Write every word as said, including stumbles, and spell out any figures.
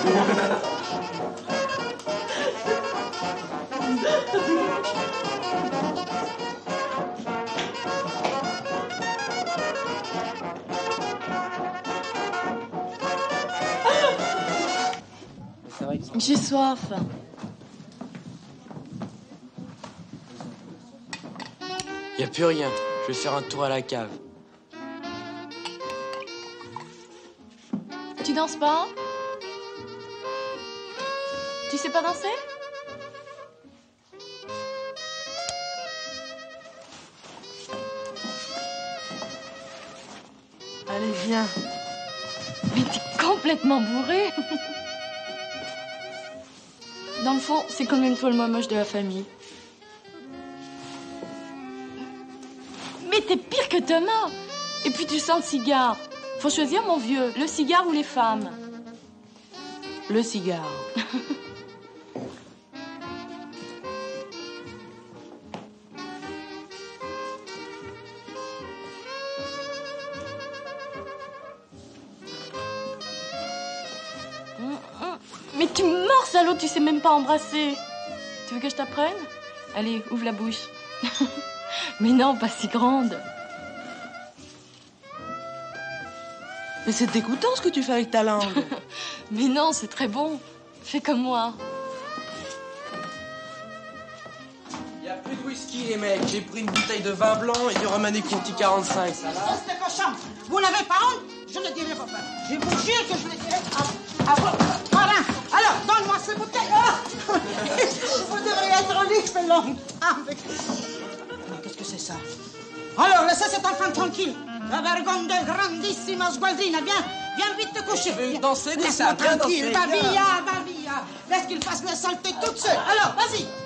J'ai soif. Y a plus rien. Je vais faire un tour à la cave. Tu danses pas? Tu sais pas danser? Allez, viens. Mais t'es complètement bourré. Dans le fond, c'est quand même toi le moins moche de la famille. Mais t'es pire que Thomas. Et puis tu sens le cigare. Faut choisir, mon vieux, le cigare ou les femmes. Le cigare. Mais tu mords, salaud, tu sais même pas embrasser. Tu veux que je t'apprenne? Allez, ouvre la bouche. Mais non, pas si grande. Mais c'est dégoûtant ce que tu fais avec ta langue. Mais non, c'est très bon. Fais comme moi. Y a plus de whisky, les mecs. J'ai pris une bouteille de vin blanc et du Romanée Conti quarante-cinq. Ça va? Restez cochon. Vous n'avez pas honte? Je ne dirai pas. Je vous jure que je le dirai à, à votre parrain. Alors, donne-moi cette bouteille. Oh vous devriez être libre longtemps. Mais qu'est-ce que c'est ça? Alors, laissez cet enfant tranquille. La vergonde grandissima sgualdrina. Viens, viens vite te coucher. Je veux danser, dis ça. Laisse-moi tranquille. Va via, va via. Laisse qu'il fasse la saleté toute seule. Alors, vas-y.